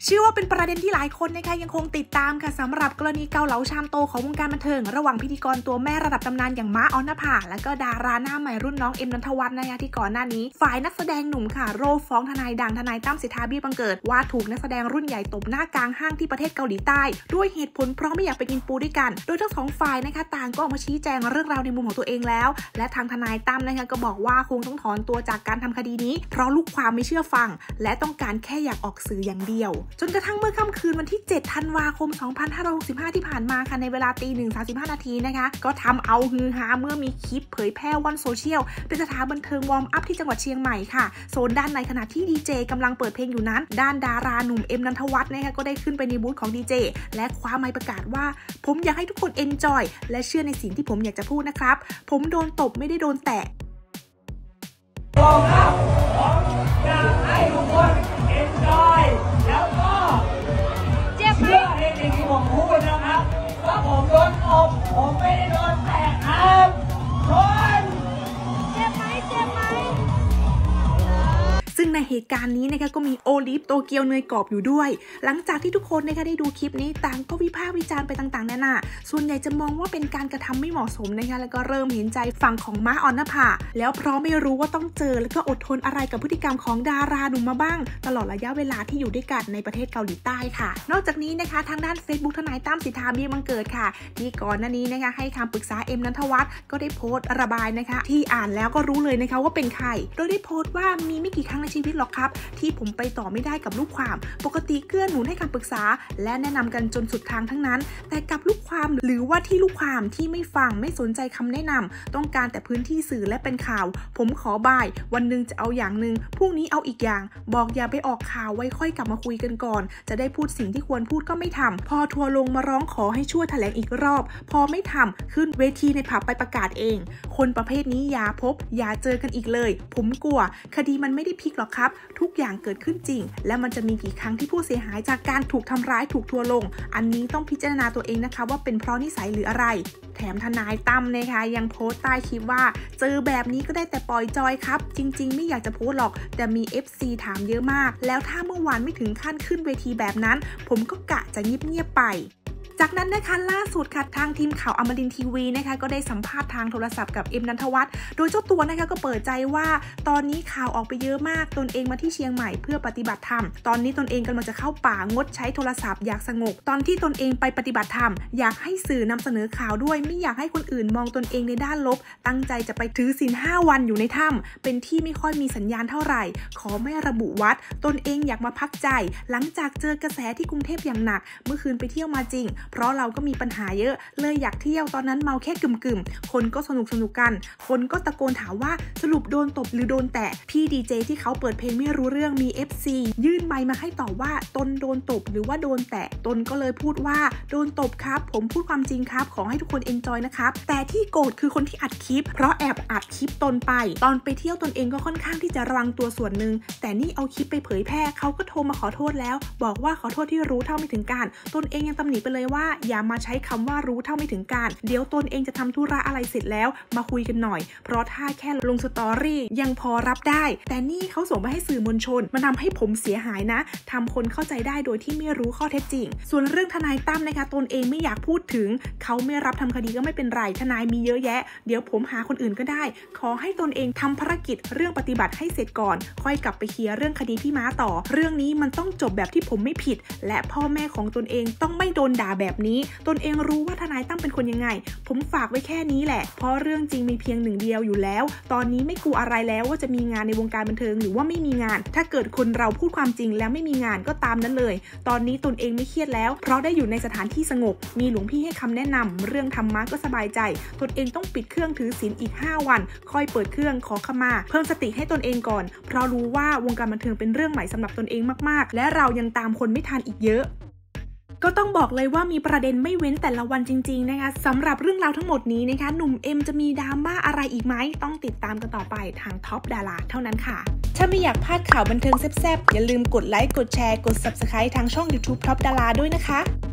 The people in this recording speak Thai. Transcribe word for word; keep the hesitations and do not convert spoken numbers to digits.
เชื่อว่าเป็นประเด็นที่หลายคนนะคะยังคงติดตามค่ะสำหรับกรณีเกาเหลาชามโตของวงการบันเทิงระหว่างพิธีกรตัวแม่ระดับตำนานอย่างม้าออนภาและก็ดาราหน้าใหม่รุ่นน้องเอ็มนันทวัฒน์นะคะที่ก่อนหน้านี้ฝ่ายนักแสดงหนุ่มค่ะโรฟ้องทนายดังทนายตั้มสิทธาเบี้ยบังเกิดว่าถูกนักแสดงรุ่นใหญ่ตบหน้ากลางห้างที่ประเทศเกาหลีใต้ด้วยเหตุผลเพราะไม่อยากไปกินปูด้วยกันโดยทั้งสองฝ่ายนะคะต่างก็ออกมาชี้แจงเรื่องราวในมุมของตัวเองแล้วและทางทนายตั้มนะคะก็บอกว่าคงต้องถอนตัวจากการทำคดีนี้เพราะลูกความไม่เชื่อฟังและต้องการแค่อยากออกสื่ออย่างเดียวจนกระทั่งเมื่อค่ำคืนวันที่เจ็ดธันวาคมสองพันห้าร้อยหกสิบห้าที่ผ่านมาค่ะในเวลาตีหนึ่งสามสิบห้านาทีนะคะก็ทำเอาฮือฮาเมื่อมีคลิปเผยแพร่ว่อนโซเชียลเป็นสถานบันเทิงวอร์มอัพที่จังหวัดเชียงใหม่ค่ะโซนด้านในขณะที่ดีเจกำลังเปิดเพลงอยู่นั้นด้านดาราหนุ่มเอ็มนันทวัฒน์นะคะก็ได้ขึ้นไปในบูธของดีเจและคว้าไมค์ประกาศว่าผมอยากให้ทุกคนเอนจอยและเชื่อในสิ่งที่ผมอยากจะพูดนะครับผมโดนตบไม่ได้โดนแตะบอกครับผมอยากให้ทุกคนเอนจอยแล้วก็เชื่อในสิ่งที่ผมพูดนะครับว่าผมโดนตบผมไม่ได้โดนแตะครับคนเจ็บไหมเจ็บไหมซึ่งในเหตุการณ์นี้นะคะก็มีโอลิฟโตเกียวเนยกรอบอยู่ด้วยหลังจากที่ทุกคนนะคะได้ดูคลิปนี้ต่างก็วิพากษ์วิจารณ์ไปต่างๆนานาส่วนใหญ่จะมองว่าเป็นการกระทำไม่เหมาะสมนะคะแล้วก็เริ่มเห็นใจฝั่งของม้าออนภาแล้วเพราะไม่รู้ว่าต้องเจอแล้วก็อดทนอะไรกับพฤติกรรมของดาราหนุ่มมาบ้างตลอดระยะเวลาที่อยู่ด้วยกันในประเทศเกาหลีใต้ค่ะนอกจากนี้นะคะทางด้าน Facebook ทนายตั้มสิทธาเบี้ยบังเกิดค่ะที่ก่อนหน้านี้นะคะให้คำปรึกษาเอ็มนันทวัฒน์ก็ได้โพสต์ระบายนะคะที่อ่านแล้วก็รู้เลยนะคะว่าเป็นใครโดยได้โพสต์ว่ามีไม่กี่ครั้งในชีวิตหรอกครับที่ผมไปต่อไม่ได้กับลูกความปกติเกื้อหนุนให้คำปรึกษาและแนะนำกันจนสุดทางทั้งนั้นแต่กับลูกความหรือว่าที่ลูกความที่ไม่ฟังไม่สนใจคำแนะนำต้องการแต่พื้นที่สื่อและเป็นข่าวผมขอบ่ายวันนึงจะเอาอย่างนึงพรุ่งนี้เอาอีกอย่างบอกอย่าไปออกข่าวไว้ค่อยกลับมาคุยกันก่อนจะได้พูดสิ่งที่ควรพูดก็ไม่ทำพอทัวร์ลงมาร้องขอให้ช่วยแถลงอีกรอบพอไม่ทำขึ้นเวทีในผับไปประกาศเองคนประเภทนี้อย่าพบอย่าเจอกันอีกเลยผมกลัวคดีมันไม่ได้พลิกหรอกครับทุกอย่างเกิดขึ้นจริงและมันจะมีกี่ครั้งที่ผู้เสียหายจากการถูกทำร้ายถูกทัวร์ลงอันนี้ต้องพิจารณาตัวเองนะคะว่าเป็นเพราะนิสัยหรืออะไรแถมทนายตั้มนะคะยังโพสต์ใต้คลิปว่าเจอแบบนี้ก็ได้แต่ปล่อยจอยครับจริงๆไม่อยากจะโพสต์หรอกแต่มี เอฟ ซี ถามเยอะมากแล้วถ้าเมื่อวานไม่ถึงขั้นขึ้นเวทีแบบนั้นผมก็กะจะเงียบๆไปจากนั้นนะคะล่าสุดค่ะทางทีมข่าวอมรินทร์ทีวีนะคะก็ได้สัมภาษณ์ทางโทรศัพท์กับเอ็มนันทวัฒน์โดยเจ้าตัวนะคะก็เปิดใจว่าตอนนี้ข่าวออกไปเยอะมากตนเองมาที่เชียงใหม่เพื่อปฏิบัติธรรมตอนนี้ตนเองกำลังจะเข้าป่างดใช้โทรศัพท์อยากสงบตอนที่ตนเองไปปฏิบัติธรรมอยากให้สื่อนำเสนอข่าวด้วยไม่อยากให้คนอื่นมองตนเองในด้านลบตั้งใจจะไปถือศีลห้าวันอยู่ในถ้ำเป็นที่ไม่ค่อยมีสัญญาณเท่าไหร่ขอไม่ระบุวัดตนเองอยากมาพักใจหลังจากเจอกระแสที่กรุงเทพอย่างหนักเมื่อคืนไปเที่ยวมาจริงเพราะเราก็มีปัญหาเยอะเลยอยากเที่ยวตอนนั้นเมาแค่กึ่มๆคนก็สนุกสนุกกันคนก็ตะโกนถามว่าสรุปโดนตบหรือโดนแตะพี่ดีเจที่เขาเปิดเพลงไม่รู้เรื่องมี เอฟ ซี ยื่นไมค์มาให้ตอบว่าตนโดนตบหรือว่าโดนแตะตนก็เลยพูดว่าโดนตบครับผมพูดความจริงครับขอให้ทุกคนเอนจอยนะครับแต่ที่โกรธคือคนที่อัดคลิปเพราะแอบอัดคลิปตนไปตอนไปเที่ยวตนเองก็ค่อนข้างที่จะระวังตัวส่วนหนึ่งแต่นี่เอาคลิปไปเผยแพร่เขาก็โทรมาขอโทษแล้วบอกว่าขอโทษที่รู้เท่าไม่ถึงการตนเองยังตำหนิไปเลยว่าอย่ามาใช้คำว่ารู้เท่าไม่ถึงการเดี๋ยวตนเองจะทำธุระอะไรเสร็จแล้วมาคุยกันหน่อยเพราะถ้าแค่ลงสตอรี่ยังพอรับได้แต่นี่เขาส่งไปให้สื่อมวลชนมันทำให้ผมเสียหายนะทำคนเข้าใจได้โดยที่ไม่รู้ข้อเท็จจริงส่วนเรื่องทนายตั้มนะคะตนเองไม่อยากพูดถึงเขาไม่รับทำคดีก็ไม่เป็นไรทนายมีเยอะแยะเดี๋ยวผมหาคนอื่นก็ได้ขอให้ตนเองทำภารกิจเรื่องปฏิบัติให้เสร็จก่อนค่อยกลับไปเคลียร์เรื่องคดีพี่ม้าต่อเรื่องนี้มันต้องจบแบบที่ผมไม่ผิดและพ่อแม่ของตนเองต้องไม่โดนด่าแบบนี้ตนเองรู้ว่าทนายตั้มเป็นคนยังไงผมฝากไว้แค่นี้แหละเพราะเรื่องจริงมีเพียงหนึ่งเดียวอยู่แล้วตอนนี้ไม่กลัวอะไรแล้วว่าจะมีงานในวงการบันเทิงหรือว่าไม่มีงานถ้าเกิดคนเราพูดความจริงแล้วไม่มีงานก็ตามนั้นเลยตอนนี้ตนเองไม่เครียดแล้วเพราะได้อยู่ในสถานที่สงบมีหลวงพี่ให้คำแนะนำเรื่องธรรมะก็สบายใจตนเองต้องปิดเครื่องถือศีลอีกห้าวันค่อยเปิดเครื่องขอขมาเพิ่มสติให้ตนเองก่อนเพราะรู้ว่าวงการบันเทิงเป็นเรื่องใหม่สำหรับตนเองมากๆและเรายังตามคนไม่ทันอีกเยอะก็ต้องบอกเลยว่ามีประเด็นไม่เว้นแต่ละวันจริงๆนะคะสำหรับเรื่องราวทั้งหมดนี้นะคะหนุ่มเอ็มจะมีดราม่าอะไรอีกไหมต้องติดตามกันต่อไปทางท็อปดาราเท่านั้นค่ะถ้าไม่อยากพลาดข่าวบันเทิงแซ่บๆอย่าลืมกดไลค์กดแชร์กด ซับสไครบ์ ทางช่อง ยูทูบ ท็อปดาราด้วยนะคะ